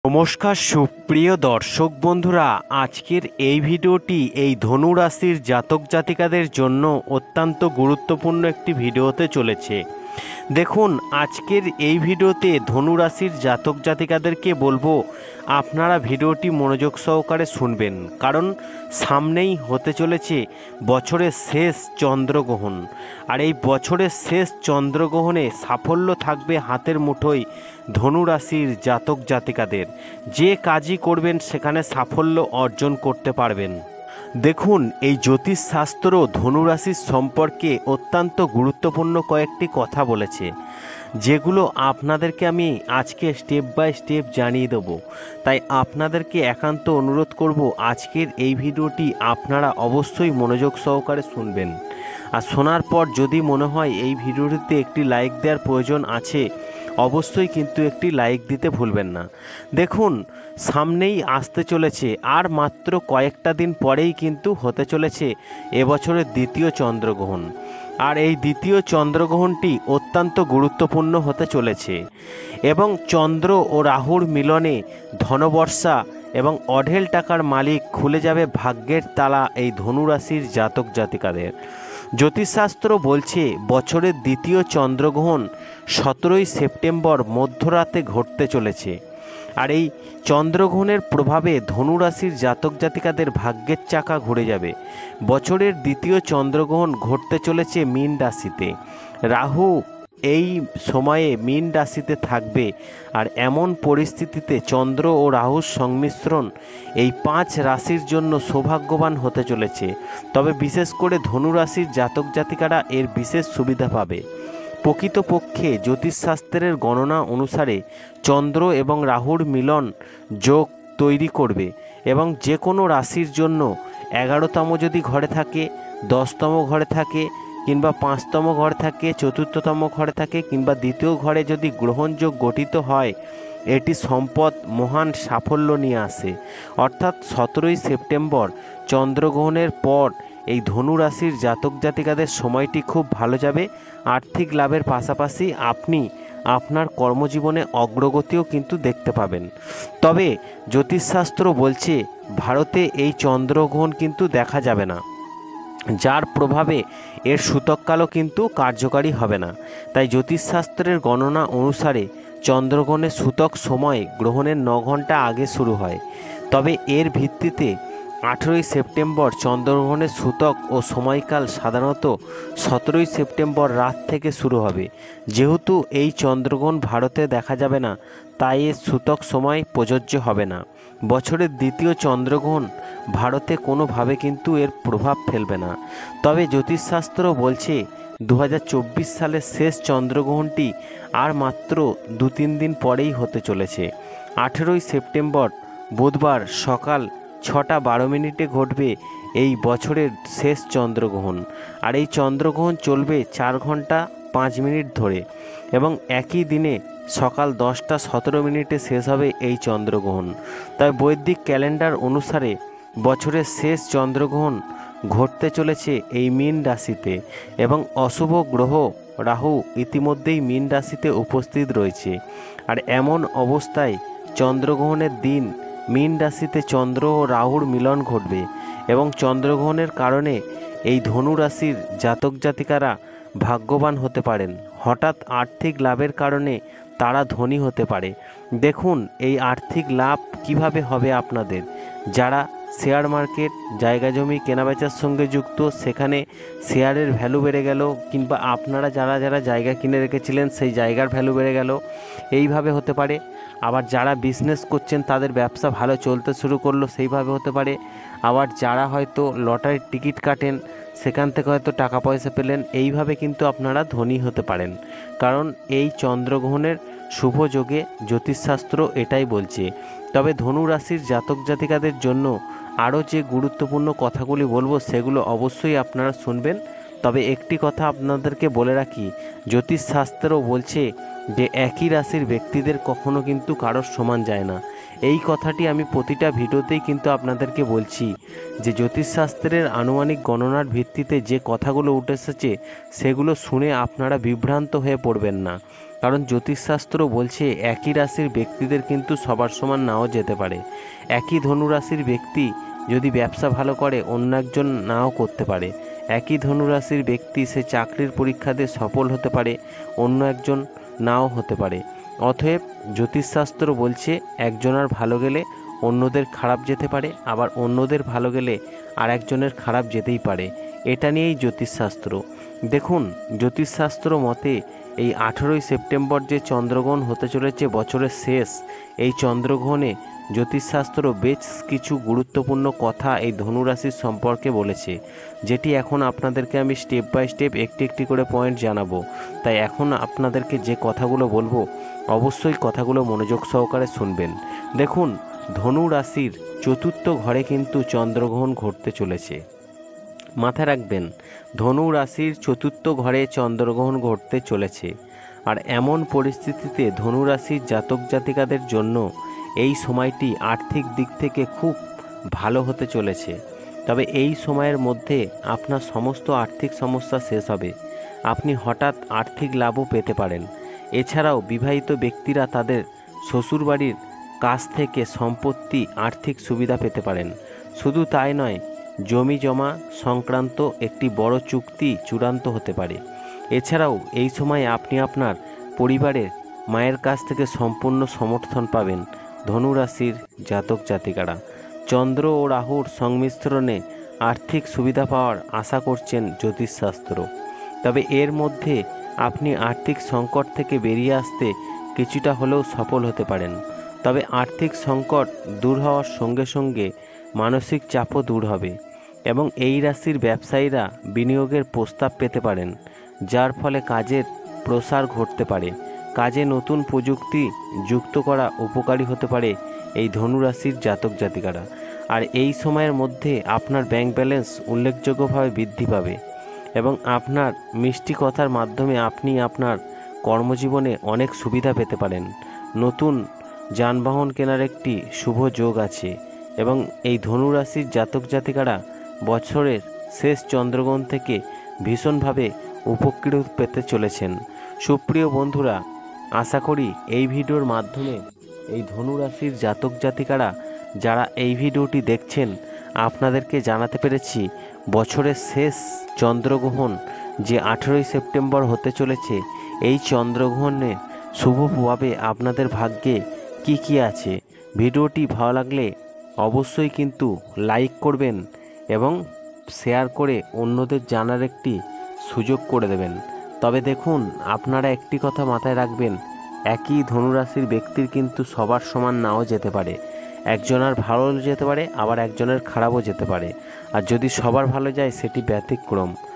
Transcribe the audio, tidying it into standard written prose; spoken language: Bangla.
নমস্কার সুপ্রিয় দর্শক বন্ধুরা, আজকের এই ভিডিওটি এই ধনু রাশির জাতক জাতিকাদের জন্য অত্যন্ত গুরুত্বপূর্ণ একটি ভিডিও হতে চলেছে। দেখুন, আজকের এই ভিডিওতে ধনু রাশির জাতক জাতিকাদেরকে বলবো আপনারা ভিডিওটি মনোযোগ সহকারে শুনবেন, কারণ সামনেই হতে চলেছে বছরের শেষ চন্দ্রগ্রহণ। আর এই বছরের শেষ চন্দ্রগ্রহণে সাফল্য থাকবে হাতের মুঠোয় ধনু রাশির জাতক জাতিকাদের। যে কাজই করবেন সেখানে সাফল্য অর্জন করতে পারবেন। দেখুন, এই জ্যোতিষশাস্ত্র ধনুরাশির সম্পর্কে অত্যন্ত গুরুত্বপূর্ণ কয়েকটি কথা বলেছে, যেগুলো আপনাদেরকে আমি আজকে স্টেপ বাই স্টেপ জানিয়ে দেব। তাই আপনাদেরকে একান্ত অনুরোধ করব, আজকের এই ভিডিওটি আপনারা অবশ্যই মনোযোগ সহকারে শুনবেন। আর শোনার পর যদি মনে হয় এই ভিডিওটিতে একটি লাইক দেওয়ার প্রয়োজন আছে, অবশ্যই কিন্তু একটি লাইক দিতে ভুলবেন না। দেখুন, সামনেই আসতে চলেছে, আর মাত্র কয়েকটা দিন পরেই কিন্তু হতে চলেছে এবছরের দ্বিতীয় চন্দ্রগ্রহণ। আর এই দ্বিতীয় চন্দ্রগ্রহণটি অত্যন্ত গুরুত্বপূর্ণ হতে চলেছে এবং চন্দ্র ও রাহুর মিলনে ধনবর্ষা এবং অঢেল টাকার মালিক খুলে যাবে ভাগ্যের তালা এই ধনুরাশির জাতক জাতিকাদের। জ্যোতিষশাস্ত্র বলছে বছরের দ্বিতীয় চন্দ্রগ্রহণ 17ই সেপ্টেম্বর মধ্যরাতে ঘটতে চলেছে। আর এই চন্দ্রগ্রহণের প্রভাবে ধনুরাশির জাতক জাতিকাদের ভাগ্যের চাকা ঘুরে যাবে। বছরের দ্বিতীয় চন্দ্রগ্রহণ ঘটতে চলেছে মীন রাশিতে। রাহু এই সময়ে মীন রাশিতে থাকবে। আর এমন পরিস্থিতিতে চন্দ্র ও রাহুর সংমিশ্রণ এই 5 রাশির জন্য সৌভাগ্যবান হতে চলেছে। তবে বিশেষ করে ধনুরাশির জাতক জাতিকারা এর বিশেষ সুবিধা পাবে। প্রকৃতপক্ষে জ্যোতিষশাস্ত্রের গণনা অনুসারে চন্দ্র এবং রাহুর মিলন যোগ তৈরি করবে এবং যে কোনো রাশির জন্য 11তম যদি ঘরে থাকে, 10তম ঘরে থাকে, কিংবা 5তম ঘরে থাকে, 4র্থতম ঘরে থাকে, কিংবা দ্বিতীয় ঘরে যদি গ্রহণযোগ গঠিত হয়, এটি সম্পদ মহান সাফল্য নিয়ে আসে। অর্থাৎ 17ই সেপ্টেম্বর চন্দ্রগ্রহণের পর এই ধনু রাশির জাতক জাতিকাদের সময়টি খুব ভালো যাবে। আর্থিক লাভের পাশাপাশি আপনি আপনার কর্মজীবনে অগ্রগতিও কিন্তু দেখতে পাবেন। তবে জ্যোতিষশাস্ত্র বলছে ভারতে এই চন্দ্রগ্রহণ কিন্তু দেখা যাবে না, যার প্রভাবে এর সূতককালও কিন্তু কার্যকারী হবে না। তাই জ্যোতিষশাস্ত্রের গণনা অনুসারে চন্দ্রগ্রহণের সূতক সময় গ্রহণের 9 ঘন্টা আগে শুরু হয়। তবে এর ভিত্তিতে 18ই সেপ্টেম্বর চন্দ্রগ্রহণের সূতক ও সময়কাল সাধারণত 17ই সেপ্টেম্বর রাত থেকে শুরু হবে। যেহেতু এই চন্দ্রগ্রহণ ভারতে দেখা যাবে না, তাই এর সূতক সময় প্রযোজ্য হবে না। বছরের দ্বিতীয় চন্দ্রগ্রহণ ভারতে কোনোভাবে কিন্তু এর প্রভাব ফেলবে না। তবে জ্যোতিষশাস্ত্র বলছে 2024 সালের শেষ চন্দ্রগ্রহণটি আর মাত্র 2-3 দিন পরেই হতে চলেছে। 18ই সেপ্টেম্বর বুধবার সকাল 6:12 ঘটবে এই বছরের শেষ চন্দ্রগ্রহণ। আর এই চন্দ্রগ্রহণ চলবে 4 ঘন্টা 5 মিনিট ধরে এবং একই দিনে সকাল 10:17 শেষ হবে এই চন্দ্রগ্রহণ। তাই বৈদিক ক্যালেন্ডার অনুসারে বছরের শেষ চন্দ্রগ্রহণ ঘটতে চলেছে এই মীন রাশিতে এবং অশুভ গ্রহ রাহু ইতিমধ্যেই মীন রাশিতে উপস্থিত রয়েছে। আর এমন অবস্থায় চন্দ্রগ্রহণের দিন মীন রাশিতে চন্দ্র ও রাহুর মিলন ঘটবে এবং চন্দ্রগ্রহণের কারণে এই ধনু রাশির জাতক জাতিকারা ভাগ্যবান হতে পারেন। হঠাৎ আর্থিক লাভের কারণে তারা ধনী হতে পারে। দেখুন, এই আর্থিক লাভ কিভাবে হবে আপনাদের। যারা শেয়ার মার্কেট, জায়গা জমি কেনাবেচার সঙ্গে যুক্ত, সেখানে শেয়ারের ভ্যালু বেড়ে গেল, কিংবা আপনারা যারা যারা জায়গা কিনে রেখেছিলেন সেই জায়গার ভ্যালু বেড়ে গেল, এইভাবে হতে পারে। আবার যারা বিজনেস করছেন তাদের ব্যবসা ভালো চলতে শুরু করলো, সেইভাবে হতে পারে। আবার যারা হয়তো লটারির টিকিট কাটেন, সেখান থেকে হয়তো টাকা পয়সা পেলেন, এইভাবে কিন্তু আপনারা ধনী হতে পারেন। কারণ এই চন্দ্রগ্রহণের শুভ যোগে জ্যোতিষশাস্ত্র এটাই বলছে। তবে ধনু রাশির জাতক জাতিকাদের জন্য আরও যে গুরুত্বপূর্ণ কথাগুলি বলবো সেগুলো অবশ্যই আপনারা শুনবেন। তবে একটি কথা আপনাদেরকে বলে রাখি, জ্যোতিষশাস্ত্র বলছে যে একই রাশির ব্যক্তিদের কখনো কিন্তু কারোর সমান যায় না। এই কথাটি আমি প্রতিটা ভিডিওতেই কিন্তু আপনাদেরকে বলছি যে জ্যোতিষশাস্ত্রের আনুমানিক গণনার ভিত্তিতে যে কথাগুলো উঠে এসেছে সেগুলো শুনে আপনারা বিভ্রান্ত হয়ে পড়বেন না। কারণ জ্যোতিষশাস্ত্র বলছে একই রাশির ব্যক্তিদের কিন্তু সবার সমান নাও যেতে পারে। একই ধনুরাশির ব্যক্তি যদি ব্যবসা ভালো করে, অন্য একজন নাও করতে পারে। একই ধনুরাশির ব্যক্তি সে চাকরির পরীক্ষা দিয়ে সফল হতে পারে, অন্য একজন নাও হতে পারে। অতএব জ্যোতিষশাস্ত্র বলছে একজনের ভালো গেলে অন্যদের খারাপ যেতে পারে, আবার অন্যদের ভালো গেলে আর একজনের খারাপ যেতেই পারে। এটা নিয়েই জ্যোতিষশাস্ত্র। দেখুন, জ্যোতিষশাস্ত্র মতে এই 18ই সেপ্টেম্বর যে চন্দ্রগ্রহণ হতে চলেছে বছরের শেষ, এই চন্দ্রগ্রহণে জ্যোতিষশাস্ত্র বেশ কিছু গুরুত্বপূর্ণ কথা এই ধনুরাশির সম্পর্কে বলেছে, যেটি এখন আপনাদেরকে আমি স্টেপ বাই স্টেপ একটি একটি করে পয়েন্ট জানাবো। তাই এখন আপনাদেরকে যে কথাগুলো বলবো অবশ্যই কথাগুলো মনোযোগ সহকারে শুনবেন। দেখুন, ধনু রাশির চতুর্থ ঘরে কিন্তু চন্দ্রগ্রহণ ঘটতে চলেছে। মাথায় রাখবেন, ধনু রাশির চতুর্থ ঘরে চন্দ্রগ্রহণ ঘটতে চলেছে। আর এমন পরিস্থিতিতে ধনু রাশির জাতক জাতিকাদের জন্য এই সময়টি আর্থিক দিক থেকে খুব ভালো হতে চলেছে। তবে এই সময়ের মধ্যে আপনার সমস্ত আর্থিক সমস্যা শেষ হবে, আপনি হঠাৎ আর্থিক লাভও পেতে পারেন। এছাড়াও বিবাহিত ব্যক্তিরা তাদের শ্বশুরবাড়ির কাছ থেকে সম্পত্তি আর্থিক সুবিধা পেতে পারেন। শুধু তাই নয়, জমি জমা সংক্রান্ত একটি বড় চুক্তি চূড়ান্ত হতে পারে। এছাড়াও এই সময় আপনি আপনার পরিবারের মায়ের কাছ থেকে সম্পূর্ণ সমর্থন পাবেন। ধনু রাশির জাতক জাতিকারা চন্দ্র ও রাহুর সংমিশ্রণে আর্থিক সুবিধা পাওয়ার আশা করছেন জ্যোতিষশাস্ত্র। তবে এর মধ্যে আপনি আর্থিক সংকট থেকে বেরিয়ে আসতে কিছুটা হলেও সফল হতে পারেন। তবে আর্থিক সংকট দূর হওয়ার সঙ্গে সঙ্গে মানসিক চাপও দূর হবে এবং এই রাশির ব্যবসায়ীরা বিনিয়োগের প্রস্তাব পেতে পারেন, যার ফলে কাজের প্রসার ঘটতে পারে। কাজে নতুন প্রযুক্তি যুক্ত করা উপকারী হতে পারে এই ধনুরাশির জাতক জাতিকারা। আর এই সময়ের মধ্যে আপনার ব্যাংক ব্যালেন্স উল্লেখযোগ্যভাবে বৃদ্ধি পাবে এবং আপনার মিষ্টি কথার মাধ্যমে আপনি আপনার কর্মজীবনে অনেক সুবিধা পেতে পারেন। নতুন যানবাহন কেনার একটি শুভ যোগ আছে এবং এই ধনুরাশির জাতক জাতিকারা বছরের শেষ চন্দ্রগ্রহণ থেকে ভীষণভাবে উপকৃত পেতে চলেছেন। সুপ্রিয় বন্ধুরা, আশা করি এই ভিডিওর মাধ্যমে এই ধনুরাশির জাতক জাতিকারা যারা এই ভিডিওটি দেখছেন আপনাদেরকে জানাতে পেরেছি বছরের শেষ চন্দ্রগ্রহণ যে 18ই সেপ্টেম্বর হতে চলেছে, এই চন্দ্রগ্রহণে শুভ প্রভাবে আপনাদের ভাগ্যে কি কি আছে। ভিডিওটি ভালো লাগলে অবশ্যই কিন্তু লাইক করবেন এবং শেয়ার করে অন্যদের জানার একটি সুযোগ করে দেবেন। তবে দেখুন, আপনারা একটি কথা মাথায় রাখবেন, একই ধনুরাশির ব্যক্তির কিন্তু সবার সমান নাও যেতে পারে। একজনের ভালো যেতে পারে, আবার একজনের খারাপও যেতে পারে। আর যদি সবার ভালো যায় সেটি ব্যতিক্রম।